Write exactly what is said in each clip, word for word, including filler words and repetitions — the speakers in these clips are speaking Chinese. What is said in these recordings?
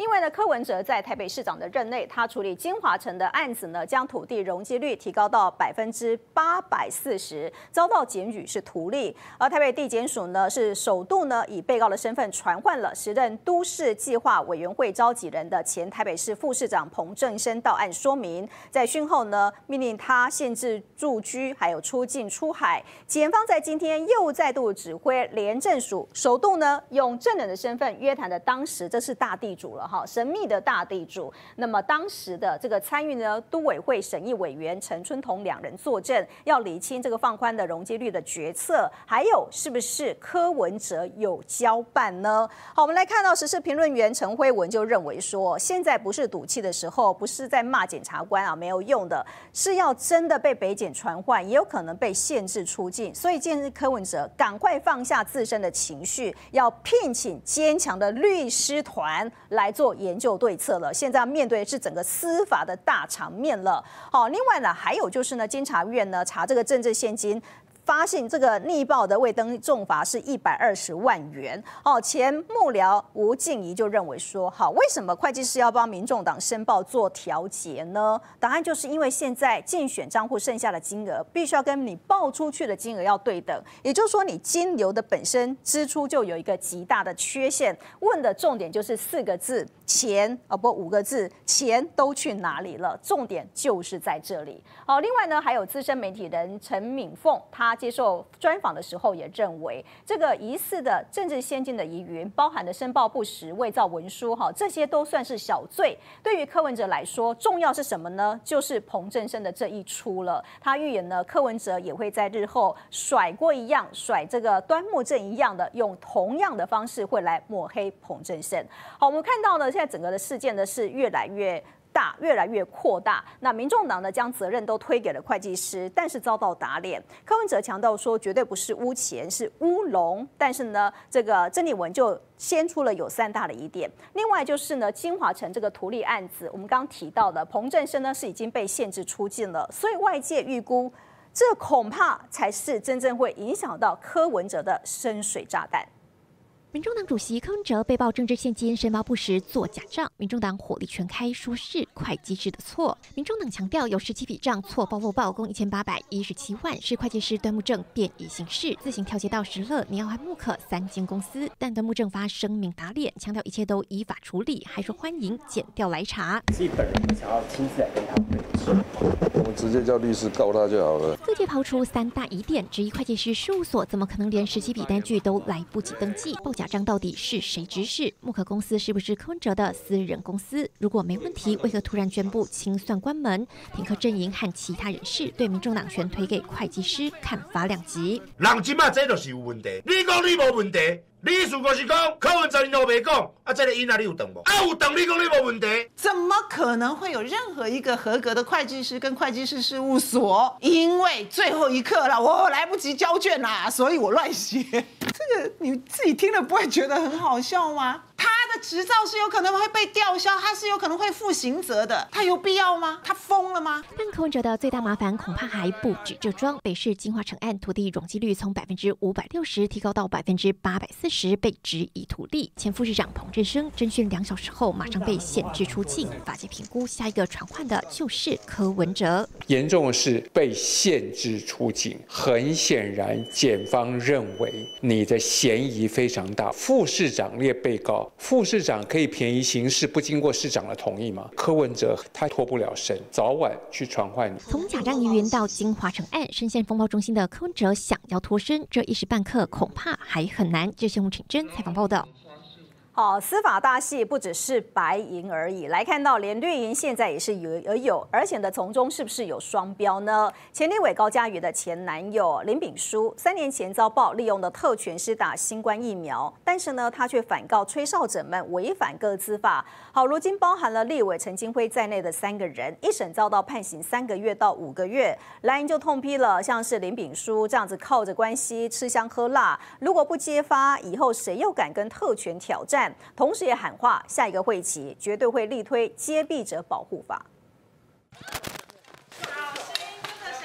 因为呢，柯文哲在台北市长的任内，他处理金华城的案子呢，将土地容积率提高到百分之八百四十，遭到检举是图利。而台北地检署呢，是首度呢以被告的身份传唤了时任都市计划委员会召集人的前台北市副市长彭正生到案说明，在讯后呢，命令他限制住居，还有出境出海。检方在今天又再度指挥廉政署首度呢用证人的身份约谈的当时，这是大地主了哈，神秘的大地主。那么当时的这个参与呢，都委会审议委员陈春彤两人作证，要厘清这个放宽的容积率的决策，还有是不是柯文哲有交办呢？好，我们来看到时事评论员陈辉文就认为说，现在不是赌气的时候，不是在骂检察官啊没有用的，是要真的被北检传唤，也有可能被限制出境。所以建议柯文哲赶快放下自身的情绪，要聘请坚强的律师团来做研究对策了。现在要面对的是整个司法的大场面了。好，另外呢，还有就是呢，监察院呢查这个政治现金。发现这个逆报的未登重罚是一百二十万元。哦，前幕僚吴静怡就认为说，好，为什么会计师要帮民众党申报做调节呢？答案就是因为现在竞选账户剩下的金额必须要跟你报出去的金额要对等，也就是说你金流的本身支出就有一个极大的缺陷。问的重点就是四个字：钱，哦不，五个字，钱都去哪里了？重点就是在这里。好，另外呢，还有资深媒体人陈敏凤，他接受专访的时候也认为，这个疑似的政治先进的疑云，包含的申报不实、伪造文书，哈，这些都算是小罪。对于柯文哲来说，重要是什么呢？就是彭正生的这一出了。他预言呢，柯文哲也会在日后甩锅一样，甩这个端木正一样的，用同样的方式会来抹黑彭正生。好，我们看到呢，现在整个的事件呢是越来越大，越来越扩大。那民众党呢，将责任都推给了会计师，但是遭到打脸。柯文哲强调说，绝对不是污钱，是乌龙。但是呢，这个曾丽文就先出了有三大的疑点。另外就是呢，金华城这个图利案子，我们刚刚提到的彭正生呢是已经被限制出境了，所以外界预估，这恐怕才是真正会影响到柯文哲的深水炸弹。 民众党主席柯文哲被曝政治现金申报不实、做假账，民众党火力全开，说是会计师的错。民众党强调有十七笔账错报漏报，共一千八百一十七万，是会计师端木正便宜行事，自行调节到石乐、年华木可三间公司。但端木正发声明打脸，强调一切都依法处理，还说欢迎检调来查。 自己本人想要亲自来跟他对峙， 我们直接叫律师告他就好了。 各界抛出三大疑点，质疑会计师事务所怎么可能连十七笔单据都来不及登记？报假账到底是谁指使？木可公司是不是柯文哲的私人公司？如果没问题，为何突然宣布清算关门？挺柯阵营和其他人士对民众党全推给会计师，看法两极。 人即马这就是有问题，你讲你无问题。你意思就是讲，柯文哲你都没讲，啊，这个因啊你有等无？啊有等，你讲你无问题？ 怎么可能会有任何一个合格的会计师跟会计师事务所，因为最后一刻了，我来不及交卷啦，所以我乱写。这个你自己听了不会觉得很好笑吗？他的执照是有可能会被吊销，他是有可能会负刑责的，他有必要吗？他疯了吗？ 但柯文哲的最大麻烦恐怕还不止这桩。北市金华城案土地容积率从百分之五百六十提高到百分之八百四十，被质疑图利。前副市长彭振生侦讯两小时后，马上被限制出境。法界评估，下一个传唤的就是柯文哲。 严重的是被限制出境，很显然，检方认为你的嫌疑非常大。副市长列被告。副市长可以便宜行事，不经过市长的同意吗？柯文哲他脱不了身，早晚去传唤你。 从假账疑云到金华城案，深陷风暴中心的柯文哲想要脱身，这一时半刻恐怕还很难。这是洪请真采访报道。 好，司法大戏不只是白银而已。来看到，连绿营现在也是有而有，而且呢，从中是不是有双标呢？前立委高嘉瑜的前男友林炳书，三年前遭曝利用的特权施打新冠疫苗，但是呢，他却反告吹哨者们违反个资法。好，如今包含了立委陈金辉在内的三个人，一审遭到判刑三个月到五个月。蓝营就痛批了，像是林炳书这样子靠着关系吃香喝辣，如果不揭发，以后谁又敢跟特权挑战？同时也喊话，下一个会期绝对会力推揭弊者保护法。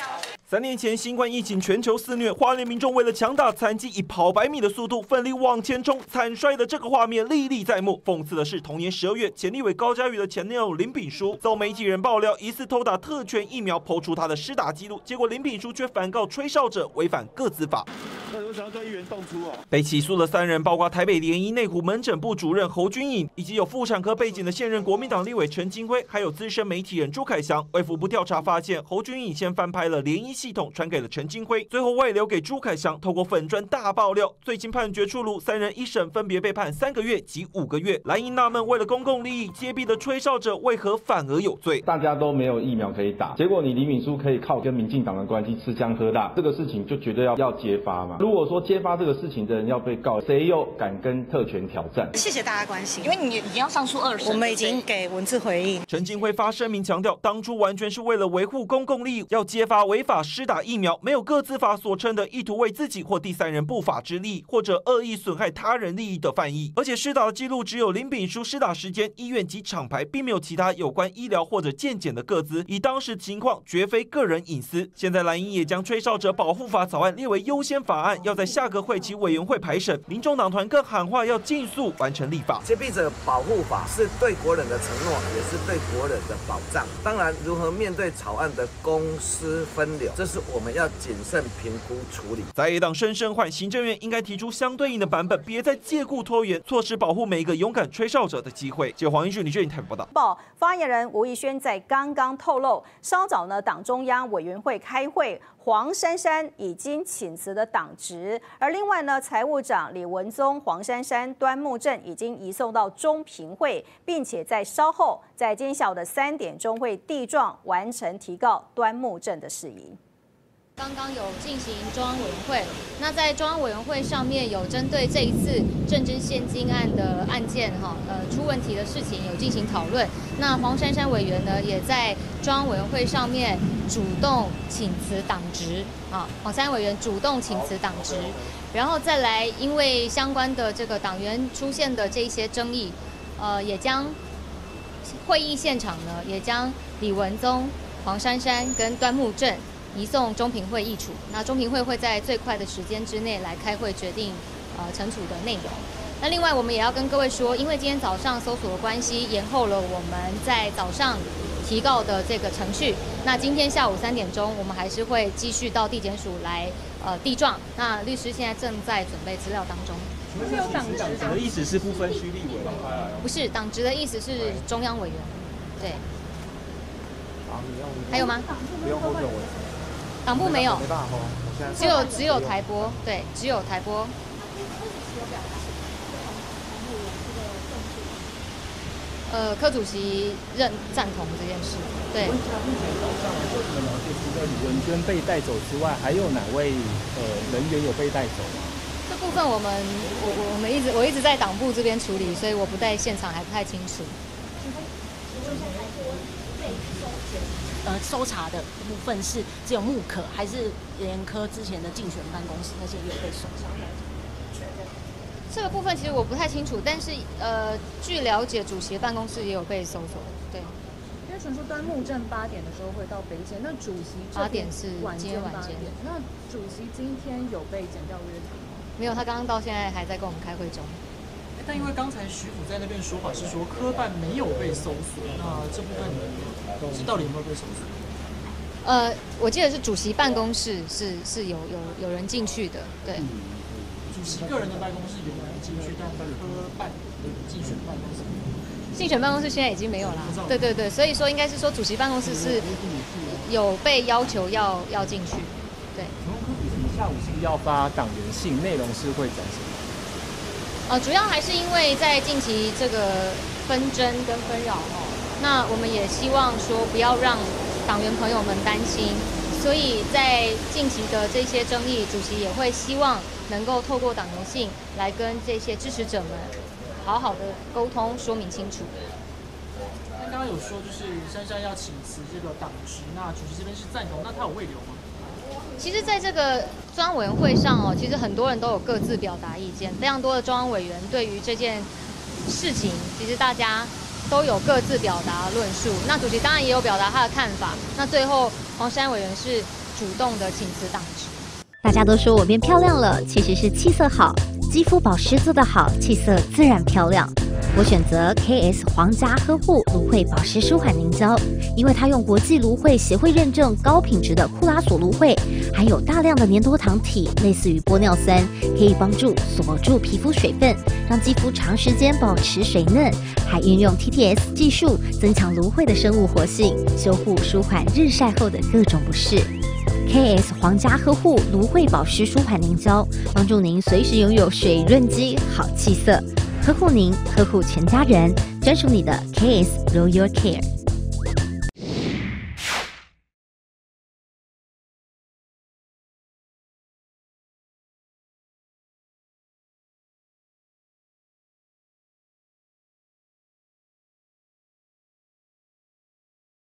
三年前，新冠疫情全球肆虐，花莲民众为了强打残疾，以跑百米的速度奋力往前冲，惨摔的这个画面历历在目。讽刺的是，同年十二月，前立委高嘉瑜的前女友林炳书遭媒体人爆料疑似偷打特权疫苗，抛出他的施打记录，结果林炳书却反告吹哨者违反个资法。 那为什么要叫议员动粗啊？ 被起诉的三人包括台北联医内湖门诊部主任侯君颖，以及有妇产科背景的现任国民党立委陈金辉，还有资深媒体人朱凯翔。卫福部调查发现，侯君颖先翻拍了联医系统，传给了陈金辉，最后外流给朱凯翔，透过粉专大爆料。最近判决出炉，三人一审分别被判三个月及五个月。蓝营纳闷，为了公共利益揭弊的吹哨者，为何反而有罪？ 大家都没有疫苗可以打，结果你李敏书可以靠跟民进党的关系吃香喝辣，这个事情就绝对要要揭发嘛。如果说揭发这个事情的人要被告，谁又敢跟特权挑战？ 谢谢大家关心， 因为你已经要上诉二审， 我们已经给文字回应。 陈金辉发声明强调，当初完全是为了维护公共利益，要揭发违法施打疫苗，没有个资法所称的意图为自己或第三人不法之利，或者恶意损害他人利益的犯意。而且施打的记录只有林炳书施打时间、医院及厂牌，并没有其他有关医疗或者健检的个资，以当时情况绝非个人隐私。现在蓝营也将吹哨者保护法草案列为优先法案，要在下个会期委员会排审。民众党团更喊话要尽速完成立法。 揭弊者保护法是对国人的承诺，也是对国人的保障。当然，如何面对草案的公私分流，这是我们要谨慎评估处理。 在野党深深唤行政院应该提出相对应的版本，别再借故拖延，错失保护每一个勇敢吹哨者的机会。记者黄英俊、李俊台报道。 报发言人吴怡萱在刚刚透露，稍早呢，党中央委员会开会，黄珊珊已经请辞了党职，而另外呢，财务长李文宗、黄珊珊、端木正已经移送到中评会，并且在稍后在今天下午的三点钟会递状完成提告端木正的事宜。 刚刚有进行中央委员会，那在中央委员会上面有针对这一次政治现金案的案件哈，呃出问题的事情有进行讨论。那黄珊珊委员呢，也在中央委员会上面主动请辞党职啊，黄珊珊委员主动请辞党职，然后再来因为相关的这个党员出现的这一些争议，呃，也将会议现场呢，也将李文宗、黄珊珊跟端木正移送中评会议处，那中评会会在最快的时间之内来开会决定呃惩处的内容。那另外我们也要跟各位说，因为今天早上搜索的关系，延后了我们在早上提告的这个程序。那今天下午三点钟，我们还是会继续到地检署来呃递状。那律师现在正在准备资料当中。 没有党职的意思是不分区立委吗？ 不是，党职的意思是中央委员。对。还有吗？ 不用后盾，我。 党部没有， 没办法吼， 只有只有台播，对，只有台播。呃，柯主席认赞同这件事，对。 目前早上我们了解，除了李文娟被带走之外，还有哪位呃人员有被带走吗？ 这部分我们我我我们一直我一直在党部这边处理，所以我不在现场还不太清楚。 呃，搜查的部分是只有木可，还是联科之前的竞选办公室那些也有被搜查？ 这个部分其实我不太清楚，但是呃，据了解，主席办公室也有被搜索。对。 因为传说端木正八点的时候会到北检，那主席八点是晚今天晚间。 那主席今天有被检调约谈吗？ 没有，他刚刚到现在还在跟我们开会中。 但因为刚才徐府在那边说法是说科办没有被搜索，那这部分是到底有没有被搜索？ 呃，我记得是主席办公室是是有有有人进去的，对。 主席个人的办公室有人进去，但科办竞选办公室， 竞选办公室现在已经没有啦。对对对，所以说应该是说主席办公室是有被要求要要进去，对。 请问柯主席下午是要发党员信，内容是会讲什么？ 呃，主要还是因为在近期这个纷争跟纷扰哦，那我们也希望说不要让党员朋友们担心，所以在近期的这些争议，主席也会希望能够透过党员信来跟这些支持者们好好的沟通，说明清楚。 那刚刚有说就是珊珊要请辞这个党职，那主席这边是赞同，那他有未留吗？ 其实，在这个中央委员会上哦，其实很多人都有各自表达意见，非常多的中央委员对于这件事情，其实大家都有各自表达论述。那主席当然也有表达他的看法。那最后黄珊委员是主动的请辞党职。 大家都说我变漂亮了，其实是气色好，肌肤保湿做得好，气色自然漂亮。我选择 K S 皇家呵护芦荟保湿舒缓凝胶，因为它用国际芦荟协会认证高品质的库拉索芦荟，含有大量的粘多糖体，类似于玻尿酸，可以帮助锁住皮肤水分，让肌肤长时间保持水嫩，还运用 T T S 技术增强芦荟的生物活性，修护舒缓日晒后的各种不适。K S 皇家呵护芦荟保湿舒缓凝胶，帮助您随时拥有水润肌、好气色，呵护您，呵护全家人，专属你的 K S Royal Care。